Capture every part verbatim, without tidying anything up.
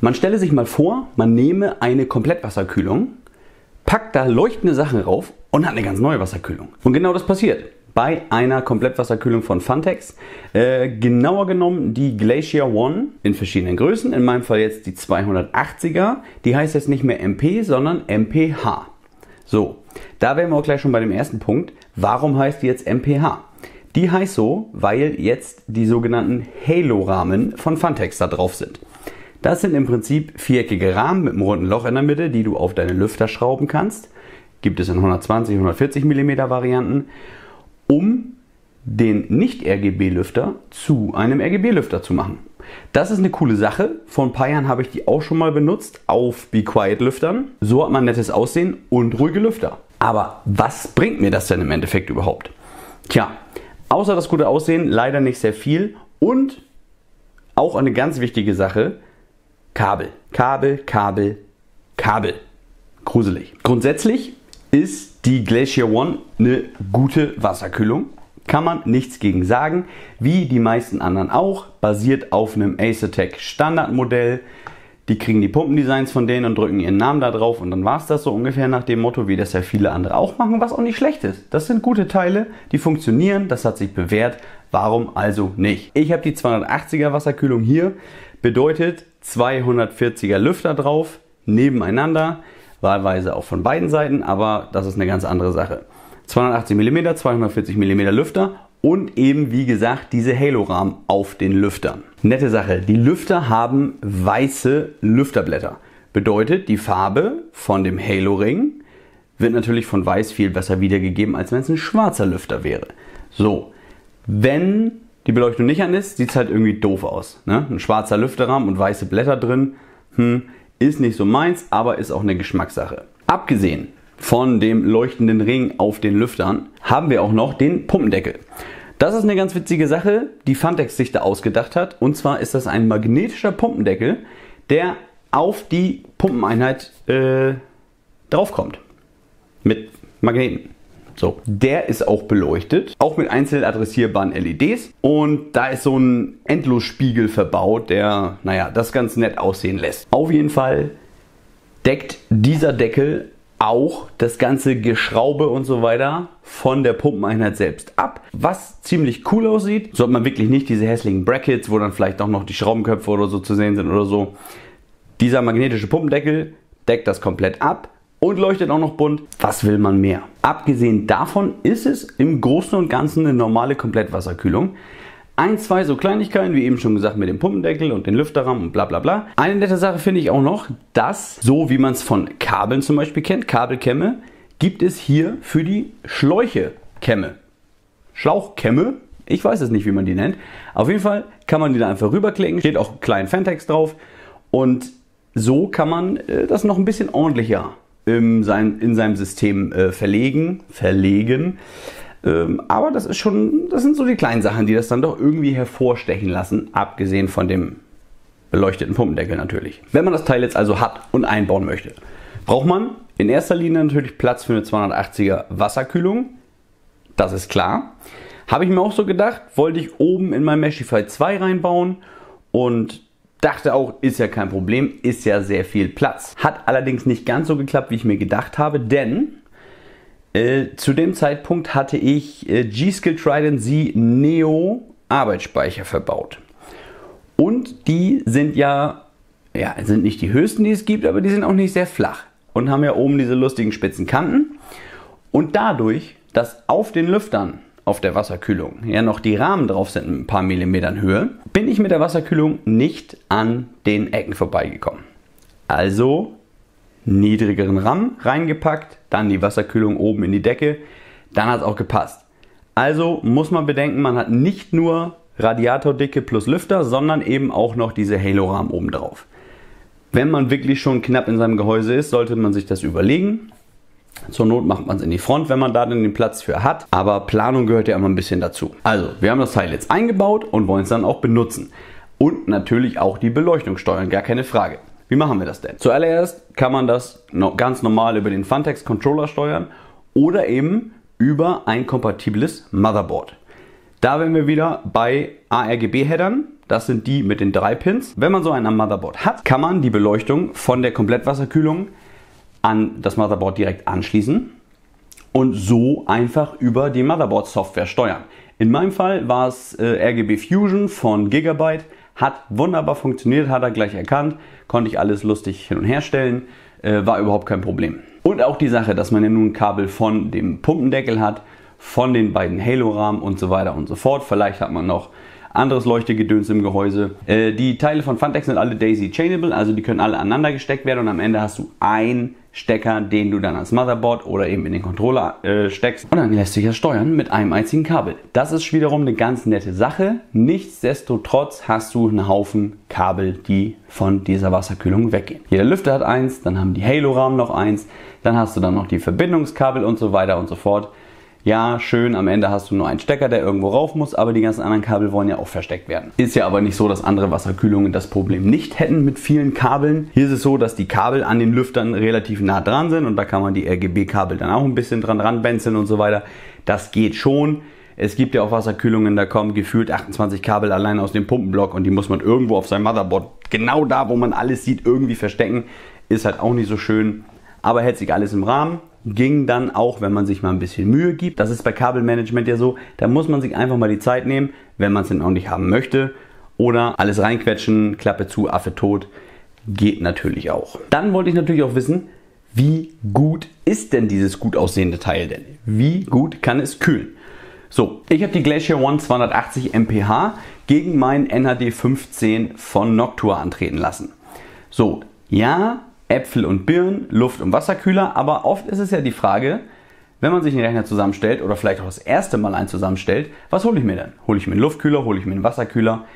Man stelle sich mal vor, man nehme eine Komplettwasserkühlung, packt da leuchtende Sachen rauf und hat eine ganz neue Wasserkühlung. Und genau das passiert bei einer Komplettwasserkühlung von Phanteks. Äh, genauer genommen die Glacier One in verschiedenen Größen. In meinem Fall jetzt die zweihundertachtziger. Die heißt jetzt nicht mehr M P, sondern M P H. So, da wären wir auch gleich schon bei dem ersten Punkt. Warum heißt die jetzt M P H? Die heißt so, weil jetzt die sogenannten Halo-Rahmen von Phanteks da drauf sind. Das sind im Prinzip viereckige Rahmen mit einem runden Loch in der Mitte, die du auf deine Lüfter schrauben kannst. Gibt es in hundertzwanzig, hundertvierzig Millimeter Varianten, um den Nicht-R G B-Lüfter zu einem R G B-Lüfter zu machen. Das ist eine coole Sache. Vor ein paar Jahren habe ich die auch schon mal benutzt auf Be Quiet-Lüftern. So hat man nettes Aussehen und ruhige Lüfter. Aber was bringt mir das denn im Endeffekt überhaupt? Tja, außer das gute Aussehen leider nicht sehr viel und auch eine ganz wichtige Sache, Kabel. Kabel, Kabel, Kabel. Gruselig. Grundsätzlich ist die Glacier One eine gute Wasserkühlung. Kann man nichts gegen sagen. Wie die meisten anderen auch. Basiert auf einem Acertec Standardmodell. Die kriegen die Pumpendesigns von denen und drücken ihren Namen da drauf. Und dann war es das so ungefähr nach dem Motto, wie das ja viele andere auch machen, was auch nicht schlecht ist. Das sind gute Teile, die funktionieren. Das hat sich bewährt. Warum also nicht? Ich habe die zweihundertachtziger Wasserkühlung hier. Bedeutet zweihundertvierziger Lüfter drauf, nebeneinander. Wahlweise auch von beiden Seiten, aber das ist eine ganz andere Sache. zweihundertachtzig Millimeter, zweihundertvierzig Millimeter Lüfter und eben wie gesagt diese Halo-Rahmen auf den Lüftern. Nette Sache, die Lüfter haben weiße Lüfterblätter. Bedeutet, die Farbe von dem Halo-Ring wird natürlich von weiß viel besser wiedergegeben, als wenn es ein schwarzer Lüfter wäre. So, wenn die Beleuchtung nicht an ist, sieht es halt irgendwie doof aus. Ne? Ein schwarzer Lüfterrahmen und weiße Blätter drin, hm, ist nicht so meins, aber ist auch eine Geschmackssache. Abgesehen von dem leuchtenden Ring auf den Lüftern haben wir auch noch den Pumpendeckel. Das ist eine ganz witzige Sache, die Phanteks sich da ausgedacht hat. Und zwar ist das ein magnetischer Pumpendeckel, der auf die Pumpeneinheit äh, draufkommt. Mit Magneten. So, der ist auch beleuchtet, auch mit einzeln adressierbaren L E Ds und da ist so ein Endlosspiegel verbaut, der, naja, das ganz nett aussehen lässt. Auf jeden Fall deckt dieser Deckel auch das ganze Geschraube und so weiter von der Pumpeneinheit selbst ab, was ziemlich cool aussieht. So hat man wirklich nicht diese hässlichen Brackets, wo dann vielleicht auch noch die Schraubenköpfe oder so zu sehen sind oder so. Dieser magnetische Pumpendeckel deckt das komplett ab. Und leuchtet auch noch bunt. Was will man mehr? Abgesehen davon ist es im Großen und Ganzen eine normale Komplettwasserkühlung. Ein, zwei so Kleinigkeiten, wie eben schon gesagt, mit dem Pumpendeckel und den Lüfterrahmen und bla bla bla. Eine nette Sache finde ich auch noch, dass, so wie man es von Kabeln zum Beispiel kennt, Kabelkämme, gibt es hier für die Schläuche Kämme. Schlauchkämme? Ich weiß es nicht, wie man die nennt. Auf jeden Fall kann man die da einfach rüberklicken. Steht auch klein Phanteks drauf. Und so kann man äh, das noch ein bisschen ordentlicher in seinem, in seinem System äh, verlegen, verlegen. Ähm, aber das ist schon, das sind so die kleinen Sachen, die das dann doch irgendwie hervorstechen lassen, abgesehen von dem beleuchteten Pumpendeckel natürlich. Wenn man das Teil jetzt also hat und einbauen möchte, braucht man in erster Linie natürlich Platz für eine zweihundertachtziger Wasserkühlung. Das ist klar. Habe ich mir auch so gedacht, wollte ich oben in mein Meshify zwei reinbauen und dachte auch, ist ja kein Problem, ist ja sehr viel Platz. Hat allerdings nicht ganz so geklappt, wie ich mir gedacht habe, denn äh, zu dem Zeitpunkt hatte ich äh, G-Skill Trident Z Neo Arbeitsspeicher verbaut. Und die sind ja, ja, sind nicht die höchsten, die es gibt, aber die sind auch nicht sehr flach und haben ja oben diese lustigen spitzen Kanten. Und dadurch, dass auf den Lüftern auf der Wasserkühlung ja noch die Rahmen drauf sind mit ein paar Millimetern Höhe, bin ich mit der Wasserkühlung nicht an den Ecken vorbeigekommen. Also niedrigeren Rahmen reingepackt, dann die Wasserkühlung oben in die Decke, dann hat es auch gepasst. Also muss man bedenken, man hat nicht nur Radiatordicke plus Lüfter, sondern eben auch noch diese Halo-Rahmen oben drauf. Wenn man wirklich schon knapp in seinem Gehäuse ist, sollte man sich das überlegen. Zur Not macht man es in die Front, wenn man da dann den Platz für hat. Aber Planung gehört ja immer ein bisschen dazu. Also, wir haben das Teil jetzt eingebaut und wollen es dann auch benutzen. Und natürlich auch die Beleuchtung steuern, gar keine Frage. Wie machen wir das denn? Zuallererst kann man das ganz normal über den Phanteks Controller steuern oder eben über ein kompatibles Motherboard. Da wären wir wieder bei A R G B-Headern. Das sind die mit den drei Pins. Wenn man so einen am Motherboard hat, kann man die Beleuchtung von der Komplettwasserkühlung an das Motherboard direkt anschließen und so einfach über die Motherboard-Software steuern. In meinem Fall war es äh, R G B Fusion von Gigabyte. Hat wunderbar funktioniert, hat er gleich erkannt. Konnte ich alles lustig hin und her stellen. Äh, war überhaupt kein Problem. Und auch die Sache, dass man ja nun ein Kabel von dem Pumpendeckel hat, von den beiden Halo-Rahmen und so weiter und so fort. Vielleicht hat man noch anderes Leuchtegedöns im Gehäuse. Äh, die Teile von Phanteks sind alle Daisy Chainable, also die können alle aneinander gesteckt werden und am Ende hast du einen Stecker, den du dann als Motherboard oder eben in den Controller äh, steckst und dann lässt sich das steuern mit einem einzigen Kabel. Das ist wiederum eine ganz nette Sache. Nichtsdestotrotz hast du einen Haufen Kabel, die von dieser Wasserkühlung weggehen. Jeder Lüfter hat eins, dann haben die Halo-Rahmen noch eins, dann hast du dann noch die Verbindungskabel und so weiter und so fort. Ja, schön, am Ende hast du nur einen Stecker, der irgendwo rauf muss, aber die ganzen anderen Kabel wollen ja auch versteckt werden. Ist ja aber nicht so, dass andere Wasserkühlungen das Problem nicht hätten mit vielen Kabeln. Hier ist es so, dass die Kabel an den Lüftern relativ nah dran sind und da kann man die R G B-Kabel dann auch ein bisschen dran ranbenzeln und so weiter. Das geht schon. Es gibt ja auch Wasserkühlungen, da kommen gefühlt achtundzwanzig Kabel allein aus dem Pumpenblock und die muss man irgendwo auf seinem Motherboard, genau da, wo man alles sieht, irgendwie verstecken. Ist halt auch nicht so schön, aber hält sich alles im Rahmen. Ging dann auch, wenn man sich mal ein bisschen Mühe gibt. Das ist bei Kabelmanagement ja so, da muss man sich einfach mal die Zeit nehmen, wenn man es denn auch nicht haben möchte. Oder alles reinquetschen, Klappe zu, Affe tot. Geht natürlich auch. Dann wollte ich natürlich auch wissen, wie gut ist denn dieses gut aussehende Teil denn? Wie gut kann es kühlen? So, ich habe die Glacier One zweihundertachtzig M P H gegen meinen N H D fünfzehn von Noctua antreten lassen. So, ja, Äpfel und Birnen, Luft- und Wasserkühler, aber oft ist es ja die Frage, wenn man sich einen Rechner zusammenstellt oder vielleicht auch das erste Mal einen zusammenstellt, was hole ich mir denn? Hole ich mir einen Luftkühler, hole ich mir einen Wasserkühler?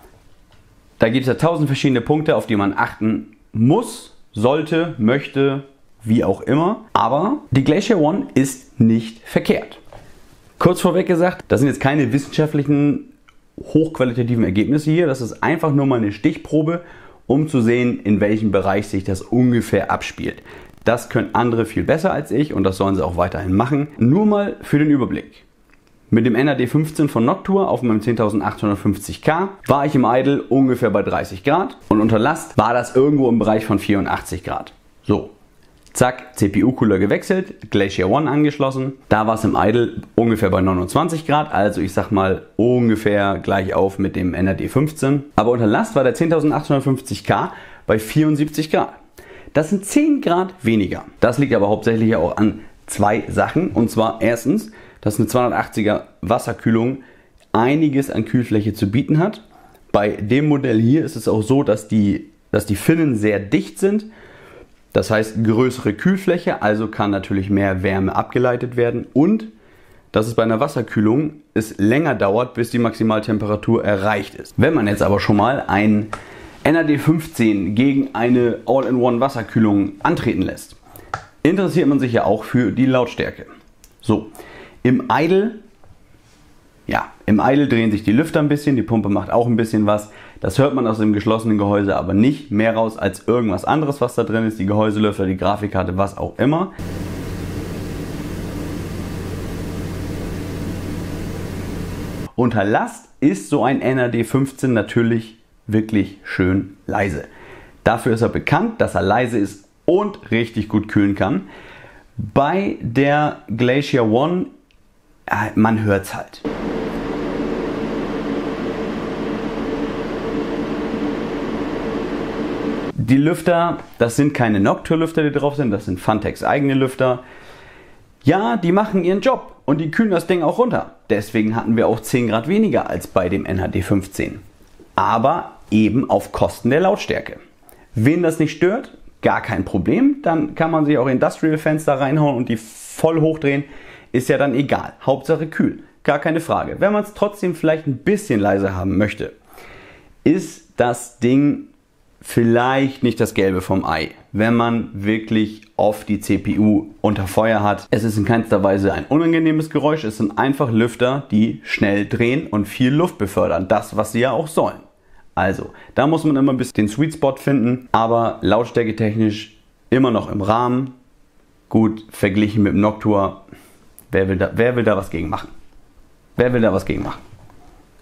Da gibt es ja tausend verschiedene Punkte, auf die man achten muss, sollte, möchte, wie auch immer. Aber die Glacier One ist nicht verkehrt. Kurz vorweg gesagt, das sind jetzt keine wissenschaftlichen, hochqualitativen Ergebnisse hier, das ist einfach nur mal eine Stichprobe, um zu sehen, in welchem Bereich sich das ungefähr abspielt. Das können andere viel besser als ich und das sollen sie auch weiterhin machen. Nur mal für den Überblick. Mit dem N H D fünfzehn von Noctua auf meinem zehntausendachthundertfünfzig K war ich im Idle ungefähr bei dreißig Grad und unter Last war das irgendwo im Bereich von vierundachtzig Grad. So, zack, C P U-Cooler gewechselt, Glacier One angeschlossen. Da war es im Idle ungefähr bei neunundzwanzig Grad, also ich sag mal ungefähr gleich auf mit dem N H D fünfzehn. Aber unter Last war der zehntausendachthundertfünfzig K bei vierundsiebzig Grad. Das sind zehn Grad weniger. Das liegt aber hauptsächlich auch an zwei Sachen. Und zwar erstens, dass eine zweihundertachtziger Wasserkühlung einiges an Kühlfläche zu bieten hat. Bei dem Modell hier ist es auch so, dass die, dass die Finnen sehr dicht sind. Das heißt größere Kühlfläche, also kann natürlich mehr Wärme abgeleitet werden und dass es bei einer Wasserkühlung es länger dauert, bis die Maximaltemperatur erreicht ist. Wenn man jetzt aber schon mal ein N H D fünfzehn gegen eine All-in-One Wasserkühlung antreten lässt, interessiert man sich ja auch für die Lautstärke. So, im Idle, ja, im Idle drehen sich die Lüfter ein bisschen, die Pumpe macht auch ein bisschen was. Das hört man aus dem geschlossenen Gehäuse aber nicht mehr raus als irgendwas anderes, was da drin ist, die Gehäuselüfter, die Grafikkarte, was auch immer. Unter Last ist so ein N H D fünfzehn natürlich wirklich schön leise. Dafür ist er bekannt, dass er leise ist und richtig gut kühlen kann. Bei der Glacier One, äh, man hört es halt. Die Lüfter, das sind keine Noctua-Lüfter, die drauf sind, das sind Phanteks eigene Lüfter. Ja, die machen ihren Job und die kühlen das Ding auch runter. Deswegen hatten wir auch zehn Grad weniger als bei dem N H D fünfzehn. Aber eben auf Kosten der Lautstärke. Wen das nicht stört, gar kein Problem. Dann kann man sich auch Industrial Fans da reinhauen und die voll hochdrehen. Ist ja dann egal. Hauptsache kühl. Gar keine Frage. Wenn man es trotzdem vielleicht ein bisschen leiser haben möchte, ist das Ding vielleicht nicht das Gelbe vom Ei, wenn man wirklich oft die C P U unter Feuer hat. Es ist in keinster Weise ein unangenehmes Geräusch, es sind einfach Lüfter, die schnell drehen und viel Luft befördern. Das, was sie ja auch sollen. Also, da muss man immer ein bisschen den Sweet Spot finden, aber lautstärketechnisch immer noch im Rahmen. Gut, verglichen mit dem Noctua, wer will da, wer will da was gegen machen? Wer will da was gegen machen?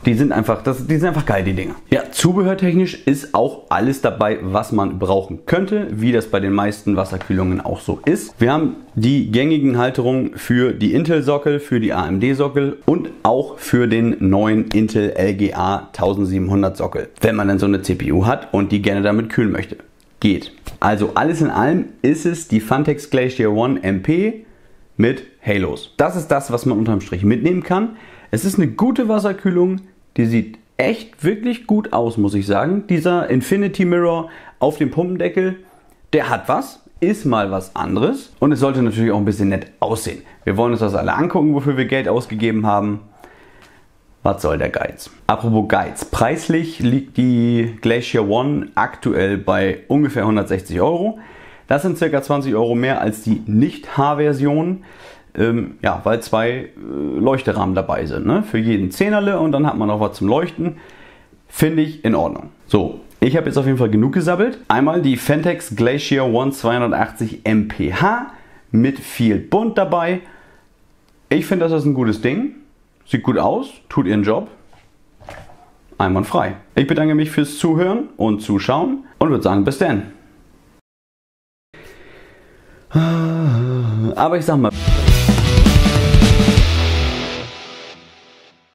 Die sind einfach, das, die sind einfach geil, die Dinger. Ja, zubehörtechnisch ist auch alles dabei, was man brauchen könnte, wie das bei den meisten Wasserkühlungen auch so ist. Wir haben die gängigen Halterungen für die Intel-Sockel, für die A M D-Sockel und auch für den neuen Intel L G A siebzehnhundert Sockel, wenn man dann so eine C P U hat und die gerne damit kühlen möchte. Geht. Also alles in allem ist es die Phanteks Glacier One M P mit Halos. Das ist das, was man unterm Strich mitnehmen kann. Es ist eine gute Wasserkühlung, die sieht echt wirklich gut aus, muss ich sagen. Dieser Infinity Mirror auf dem Pumpendeckel, der hat was, ist mal was anderes und es sollte natürlich auch ein bisschen nett aussehen. Wir wollen uns das alle angucken, wofür wir Geld ausgegeben haben. Was soll der Geiz? Apropos Geiz. Preislich liegt die Glacier One aktuell bei ungefähr hundertsechzig Euro. Das sind ca. zwanzig Euro mehr als die Nicht-H-Version. Ähm, ja, weil zwei äh, Leuchterahmen dabei sind. Ne? Für jeden Zehnerle und dann hat man noch was zum Leuchten. Finde ich in Ordnung. So, ich habe jetzt auf jeden Fall genug gesabbelt. Einmal die Phanteks Glacier One zweihundertachtzig M P H mit viel Bunt dabei. Ich finde, das ist ein gutes Ding. Sieht gut aus, tut ihren Job. Einwandfrei. Ich bedanke mich fürs Zuhören und Zuschauen und würde sagen, bis dann. Aber ich sag mal...